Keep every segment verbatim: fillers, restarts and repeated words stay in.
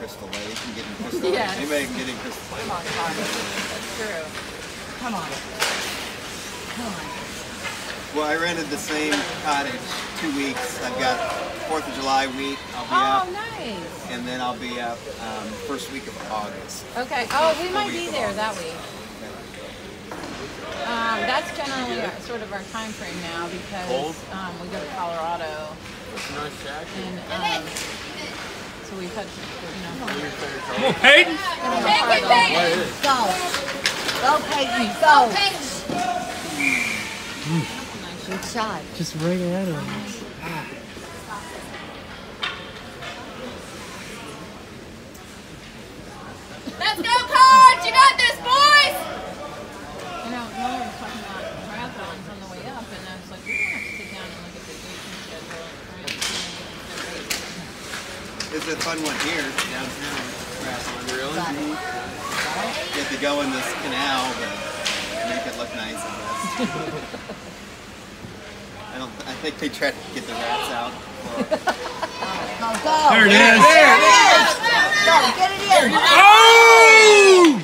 Crystal Lake and get in Crystal Lake. Yes. Anybody can get in Crystal Lake. Come on, Carter. That's true. Come on. Come on. Well, I rented the same cottage two weeks. I've got fourth of July week. I'll be Oh, up. nice. And then I'll be up um, first week of August. Okay. Oh, we might be week of there that August. week. Um, that's generally our, sort of our time frame now because um, we go to Colorado. It's a nice shack. And um, so we've had, you know. Come on, Peyton! Peyton, Peyton! Go. Go, Peyton. Go. Good shot. Just right at him. Let's go, Cards! You got this, boys! You know, Miller was talking about triathlons on the way up, and I was like, we're going to have to sit down and look at the racing schedule and try and see It's a fun one here downtown. Really? Got it. You have to go in this canal, but make it look nice, I guess. I don't. I think they tried to get the rats out. Go, go. There it is. There it is. Go, get it in. Oh!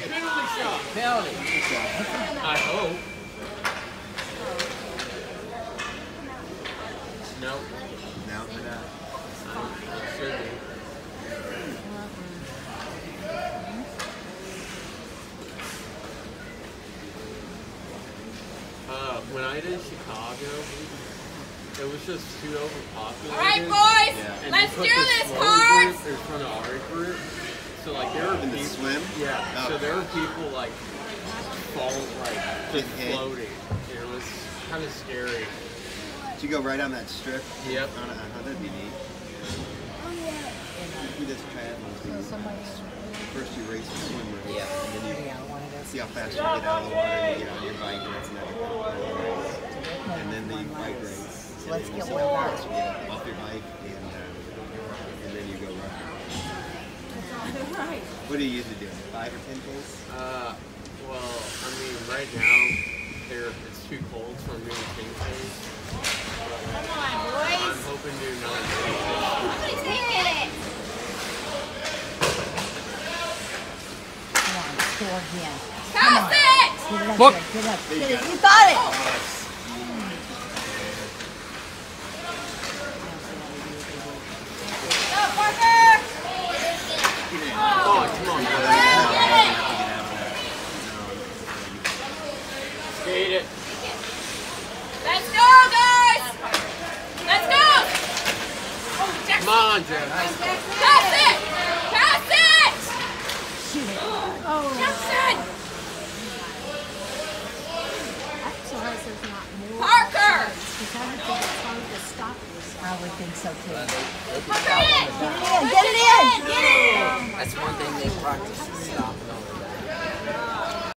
I hope. Nope. No, they're not. Should be. Uh, when I did Chicago, it was just too overpopulated. All right, boys! Yeah. And Let's they do put the this, slow Cards! group in front of our group. So like there were In the people, swim? yeah. Oh. So there were people like falling, like just Hit. floating. It was kind of scary. Did you go right on that strip? Yep. On, on, oh, that'd be neat. You do this triathlon. First you race the swim race, and then you see how fast you get out of the water and you get on your bike, and that's another kind of race. And then the bike race. So let's and get then one you more. see how fast you get off your bike, and, uh, and then you go run. What do you usually do? Five or ten Ks? Uh, well, I mean, right now there it's too cold for me to think things. Come on, boys! I'm hoping to do another day. I'm gonna take it! Come on, score again. Pass it! Get it up Look. there. Get it up. Get it. You got it. Go, Parker! Come on, come on, Get man. it! Skate it. Let's go, guys! Let's go! Oh, Jackson! Come on, Jeff. Pass it! Pass it! Shoot it. Jackson! I'm surprised there's not more. Parker! Because I would think it's hard to stop this. I would think so too. Parker, in! Get it in. Get it in! That's one thing they practice is stopping over that.